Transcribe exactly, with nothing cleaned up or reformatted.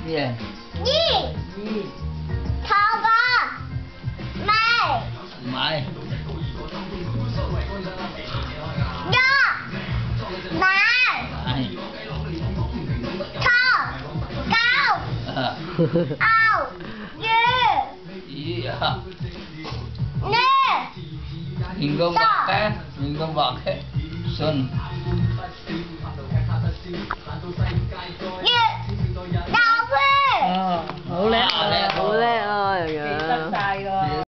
Yeah. Gì? Gì? Thao ba. Mày. Mày. Do. Mày. Mày. Thao. Cao. À. Ao. Dê. Gì à? Nè. Mình không bạc cái, mình không bạc cái. Xuân. Dê. Đào phê. Ờ, hữu lẽ.